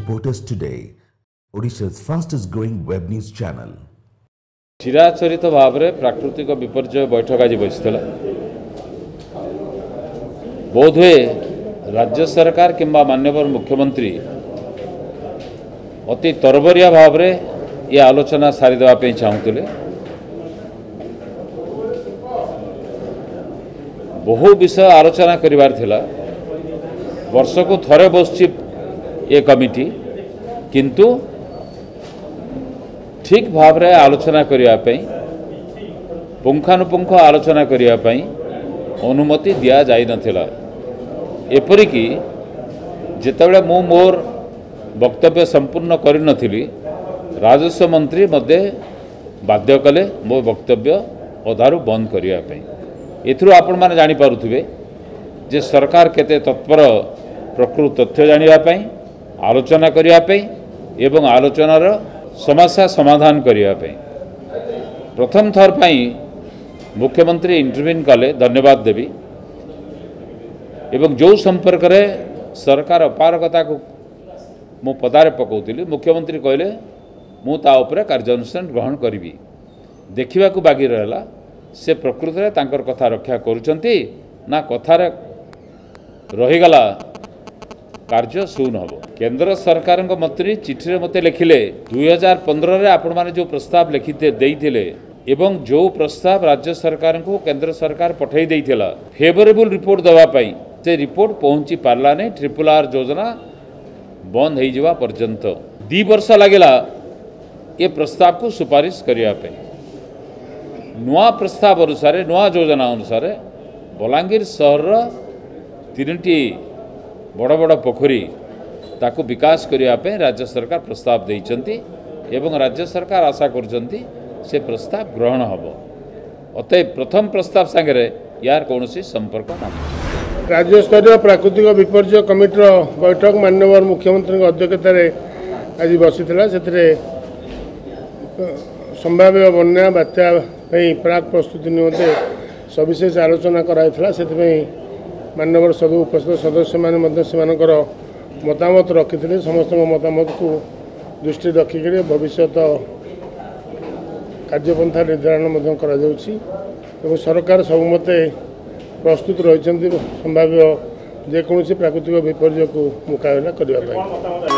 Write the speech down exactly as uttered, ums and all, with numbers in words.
Support us today, Odisha's fastest growing web news channel. चिराचरित भाव में प्राकृतिक विपर्यय बैठक आज बसला बोधवे राज्य सरकार किंबा माननीय मुख्यमंत्री अति तरबरिया भाव में ये आलोचना सारी देवाई चाहूले। बहु विषय आलोचना करिवार थिला। वर्ष को थरे बसची ये कमिटी किंतु ठीक भाव में आलोचना करने पुंखानुपुंख आलोचना करने अनुमति दि जाई नथिला। एपरिकी जितेबाला मु मोर वक्तव्य संपूर्ण करि नथिली राजस्व मंत्री मध्य बाध्य कले मो वक्तव्य अधारू बंद करने। एथुरु आपण माने जानि पारुथिबे जे सरकार केते तत्पर प्रकृत तथ्य जानिबा आलोचना करने एवं आलोचनार समस्या समाधान करने। प्रथम थर पाई मुख्यमंत्री इंटरव्यून कले धन्यवाद देवी एवं जो संपर्क रे सरकार अपारगता को मु पदारे पकाउली मुख्यमंत्री कहले मु ता उपरे कार्यानुष्ठान ग्रहण करी। देखा बाकी रहा से प्रकृत में तांकर कथा रक्षा करुचंती ना कथार रहीगला कार्य शून हम। केंद्र सरकार मंत्री चिठी मते लिखिले दुई हजार पंद्रह रे आपण माने जो प्रस्ताव लिखि देइथिले एवं जो प्रस्ताव राज्य सरकार को केंद्र सरकार पठाई देइथिला फेवरेबल रिपोर्ट दवा पाई से रिपोर्ट पहुंची पारला नहीं। ट्रिपल आर योजना बंद हो जावा पर्यंत दी वर्ष लगेला ये प्रस्ताव को सुपारिश करिया पे। नुआ प्रस्ताव अनुसार नुआ योजना अनुसार बलांगीर सहर तीनटी बड़ बड़ पोखरी ताकू विकास करने राज्य सरकार प्रस्ताव देइचंती एवं राज्य सरकार आशा करचंती से प्रस्ताव ग्रहण हम। अतः प्रथम प्रस्ताव सांगे यार कौन संपर्क ना। राज्य स्तरीय प्राकृतिक विपर्यय कमिटर बैठक माननीय मुख्यमंत्री अध्यक्षता आज बसीला से संभाव्य बन्या बात्या प्राक प्रस्तुति निमंते सविशेष आलोचना कराइथिला। से माननीय सब उपस्थित सदस्य मैंने से मतामत रखी समस्त मतामत को दृष्टि रखिक भविष्य कार्यपंथा निर्धारण कर सरकार सबुमते प्रस्तुत रही संभाव्य जेकोसी प्राकृतिक विपर्यय को मुकाबला करने।